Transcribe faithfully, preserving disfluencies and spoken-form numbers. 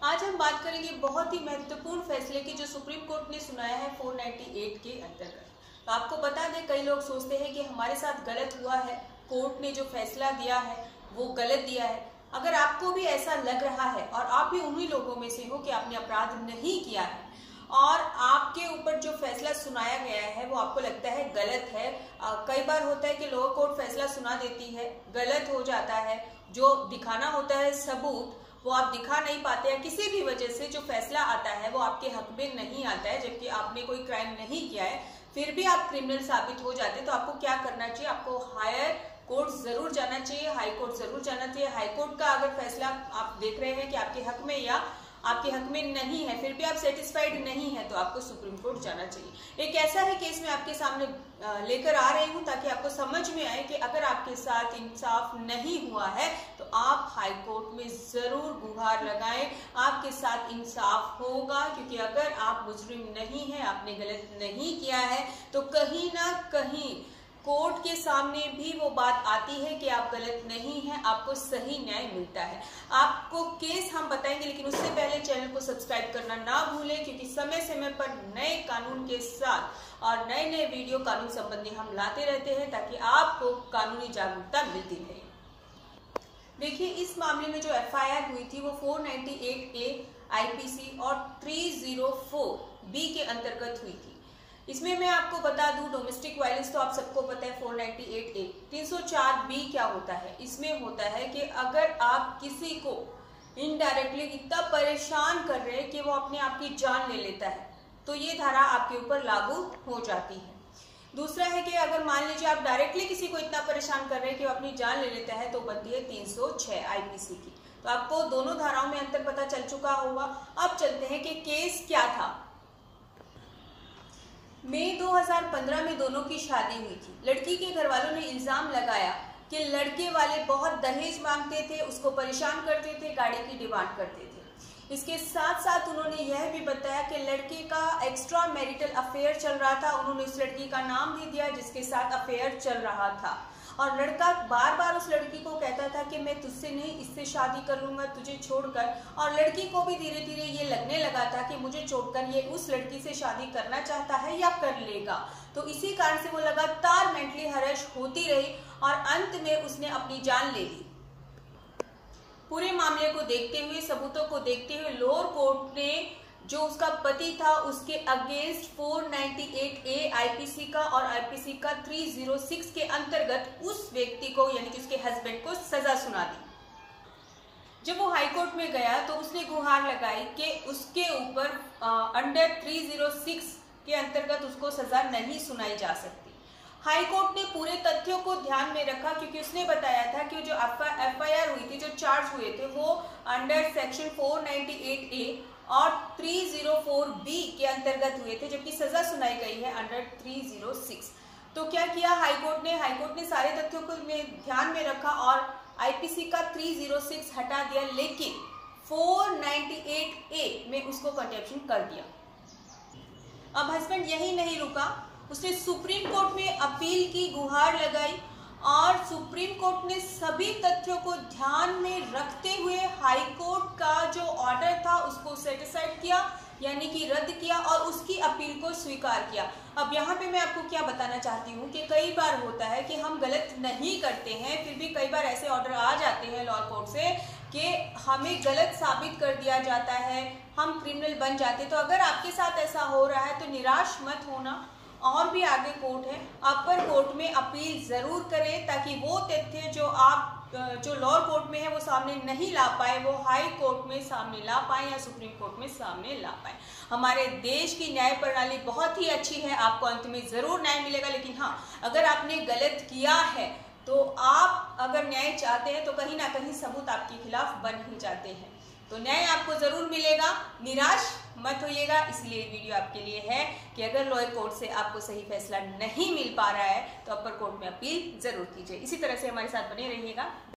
आज हम बात करेंगे बहुत ही महत्वपूर्ण फैसले की जो सुप्रीम कोर्ट ने सुनाया है चार सौ अट्ठानवे के अंतर्गत। तो आपको बता दें, कई लोग सोचते हैं कि हमारे साथ गलत हुआ है, कोर्ट ने जो फैसला दिया है वो गलत दिया है। अगर आपको भी ऐसा लग रहा है और आप भी उन्हीं लोगों में से हो कि आपने अपराध नहीं किया है और आपके ऊपर जो फैसला सुनाया गया है वो आपको लगता है गलत है। आ, कई बार होता है कि लोअर कोर्ट फैसला सुना देती है, गलत हो जाता है, जो दिखाना होता है सबूत वो आप दिखा नहीं पाते हैं, किसी भी वजह से जो फैसला आता है वो आपके हक में नहीं आता है, जबकि आपने कोई क्राइम नहीं किया है, फिर भी आप क्रिमिनल साबित हो जाते हैं। तो आपको क्या करना चाहिए? आपको हायर कोर्ट जरूर जाना चाहिए, हाई कोर्ट जरूर जाना चाहिए। हाई कोर्ट का अगर फैसला आप देख रहे हैं कि आपके हक में या आपके हक में नहीं है, फिर भी आप सेटिस्फाइड नहीं है, तो आपको सुप्रीम कोर्ट जाना चाहिए। एक ऐसा ही केस मैं आपके सामने लेकर आ रही हूं ताकि आपको समझ में आए कि अगर आपके साथ इंसाफ नहीं हुआ है तो आप हाई कोर्ट में जरूर गुहार लगाएं, आपके साथ इंसाफ होगा। क्योंकि अगर आप मुजरिम नहीं है, आपने गलत नहीं किया है, तो कहीं ना कहीं कोर्ट के सामने भी वो बात आती है कि आप गलत नहीं हैं, आपको सही न्याय मिलता है। आपको केस हम बताएंगे, लेकिन उससे पहले चैनल को सब्सक्राइब करना ना भूलें, क्योंकि समय समय पर नए कानून के साथ और नए नए वीडियो कानून संबंधी हम लाते रहते हैं ताकि आपको कानूनी जागरूकता मिलती रहे। देखिए, इस मामले में जो एफ आई आर हुई थी वो चार सौ अट्ठानवे ए आई पी सी और तीन सौ चार बी के अंतर्गत हुई थी। इसमें मैं आपको बता दूं, डोमेस्टिक वायलेंस तो आप सबको पता है, चार सौ अट्ठानवे ए। तीन सौ चार बी क्या होता है? इसमें होता है कि अगर आप किसी को इनडायरेक्टली इतना परेशान कर रहे हैं कि वो अपने आप की जान ले लेता है, तो ये धारा आपके ऊपर लागू हो जाती है। दूसरा है कि अगर मान लीजिए आप डायरेक्टली किसी को इतना परेशान कर रहे हैं कि वो अपनी जान ले लेता है, तो बनती है तीन सौ छह आई पी सी की। तो आपको दोनों धाराओं में अंतर पता चल चुका होगा। अब चलते हैं कि केस क्या था। मई दो हज़ार पंद्रह में दोनों की शादी हुई थी। लड़की के घर वालों ने इल्जाम लगाया कि लड़के वाले बहुत दहेज मांगते थे, उसको परेशान करते थे, गाड़ी की डिमांड करते थे। इसके साथ साथ उन्होंने यह भी बताया कि लड़के का एक्स्ट्रा मैरिटल अफेयर चल रहा था। उन्होंने उस लड़की का नाम भी दिया जिसके साथ अफेयर चल रहा था, और लड़का बार बार उस लड़की को कहता था कि मैं तुझसे नहीं, इससे शादी कर लूंगा तुझे छोड़कर। और लड़की को भी धीरे धीरे ये लगने लगा था कि मुझे छोड़कर ये उस लड़की से शादी करना चाहता है या कर लेगा। तो इसी कारण से वो लगातार मेंटली हरेश होती रही और अंत में उसने अपनी जान ले ली। पूरे मामले को देखते हुए, सबूतों को देखते हुए, लोअर कोर्ट ने जो उसका पति था उसके अगेंस्ट चार सौ अट्ठानवे ए आई पी सी का और आई पी सी का तीन सौ छह के अंतर्गत उस व्यक्ति को यानी कि उसके हस्बैंड को सजा सुना दी। जब वो हाई कोर्ट में गया तो उसने गुहार लगाई कि उसके ऊपर अंडर तीन सौ छह के अंतर्गत उसको सजा नहीं सुनाई जा सकती। हाई कोर्ट ने पूरे तथ्यों को ध्यान में रखा, क्योंकि उसने बताया था कि जो एफ आई आर हुई थी, जो चार्ज हुए थे, वो अंडर सेक्शन चार सौ अट्ठानवे ए और तीन सौ चार बी के अंतर्गत हुए थे, जबकि सजा सुनाई गई है अंडर तीन सौ छह। तो क्या किया हाई कोर्ट ने? हाई कोर्ट ने सारे तथ्यों को में ध्यान में रखा और आई पी सी का तीन सौ छह हटा दिया, लेकिन चार सौ अट्ठानवे ए में उसको कंटेम्प्शन कर दिया। अब हस्बैंड यही नहीं रुका, उसने सुप्रीम कोर्ट में अपील की, गुहार लगाई, और सुप्रीम कोर्ट ने सभी तथ्यों को ध्यान में रखते हुए हाई कोर्ट का जो ऑर्डर था उसको सेटिस्फाइड किया, यानी कि रद्द किया, और उसकी अपील को स्वीकार किया। अब यहाँ पे मैं आपको क्या बताना चाहती हूँ कि कई बार होता है कि हम गलत नहीं करते हैं, फिर भी कई बार ऐसे ऑर्डर आ जाते हैं लॉ कोर्ट से कि हमें गलत साबित कर दिया जाता है, हम क्रिमिनल बन जाते हैं। तो अगर आपके साथ ऐसा हो रहा है तो निराश मत होना, और भी आगे कोर्ट है, अपर कोर्ट में अपील जरूर करें ताकि वो तथ्य जो आप जो लोअर कोर्ट में है वो सामने नहीं ला पाए, वो हाई कोर्ट में सामने ला पाए या सुप्रीम कोर्ट में सामने ला पाए। हमारे देश की न्याय प्रणाली बहुत ही अच्छी है, आपको अंत में जरूर न्याय मिलेगा। लेकिन हाँ, अगर आपने गलत किया है तो आप अगर न्याय चाहते हैं तो कहीं ना कहीं सबूत आपके खिलाफ बन ही जाते हैं। तो न्याय आपको जरूर मिलेगा, निराश मत होइएगा। इसलिए वीडियो आपके लिए है कि अगर लोअर कोर्ट से आपको सही फैसला नहीं मिल पा रहा है तो अपर कोर्ट में अपील जरूर कीजिए। इसी तरह से हमारे साथ बने रहिएगा।